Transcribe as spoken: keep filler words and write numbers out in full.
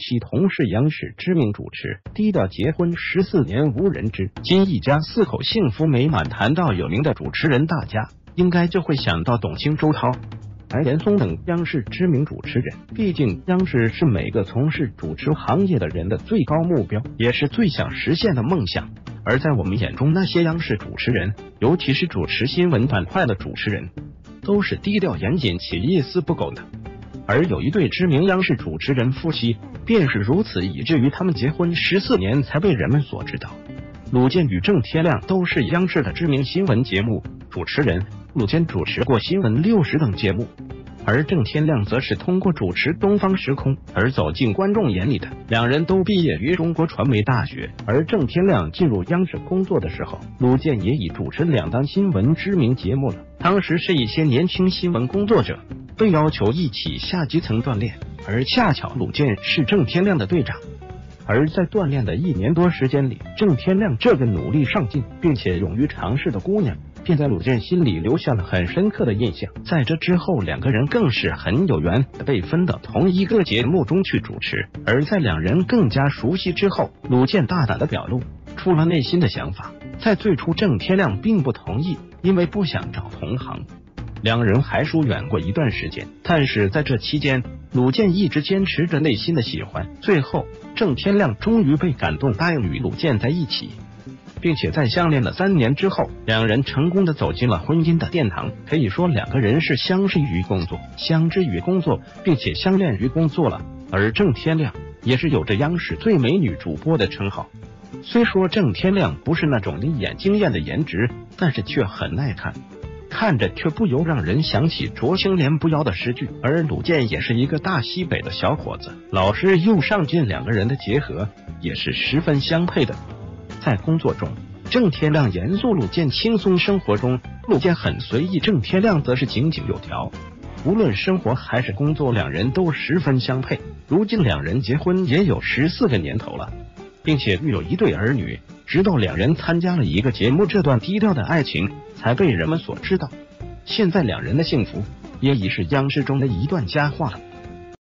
妻同是央视知名主持，低调结婚十四年无人知，今一家四口幸福美满。谈到有名的主持人，大家应该就会想到董卿、周涛、白岩松等央视知名主持人。毕竟央视是每个从事主持行业的人的最高目标，也是最想实现的梦想。而在我们眼中，那些央视主持人，尤其是主持新闻板块的主持人，都是低调严谨且一丝不苟的。而有一对知名央视主持人夫妻便是如此，以至于他们结婚十四年才被人们所知道。鲁健与郑天亮都是央视的知名新闻节目主持人，鲁健主持过新闻六十等节目，而郑天亮则是通过主持东方时空而走进观众眼里的。两人都毕业于中国传媒大学，而郑天亮进入央视工作的时候，鲁健也已主持两档新闻知名节目了。当时是一些年轻新闻工作者被要求一起下基层锻炼，而恰巧鲁健是郑天亮的队长。而在锻炼的一年多时间里，郑天亮这个努力上进并且勇于尝试的姑娘便在鲁健心里留下了很深刻的印象。在这之后，两个人更是很有缘的被分到同一个节目中去主持。而在两人更加熟悉之后，鲁健大胆的表露出了内心的想法。在最初，郑天亮并不同意，因为不想找同行，两人还疏远过一段时间。但是在这期间，鲁健一直坚持着内心的喜欢，最后郑天亮终于被感动，答应与鲁健在一起，并且在相恋了三年之后，两人成功的走进了婚姻的殿堂。可以说两个人是相识于工作，相知于工作，并且相恋于工作了。而郑天亮也是有着央视最美女主播的称号。虽说郑天亮不是那种一眼惊艳的颜值，但是却很耐看，看着却不由让人想起濯清涟不妖的诗句。而鲁健也是一个大西北的小伙子，老实又上进，两个人的结合也是十分相配的。在工作中，郑天亮严肃，鲁健轻松；生活中，鲁健很随意，郑天亮则是井井有条。无论生活还是工作，两人都十分相配。如今两人结婚也有十四个年头了，并且育有一对儿女。直到两人参加了一个节目，这段低调的爱情才被人们所知道。现在两人的幸福也已是央视中的一段佳话了。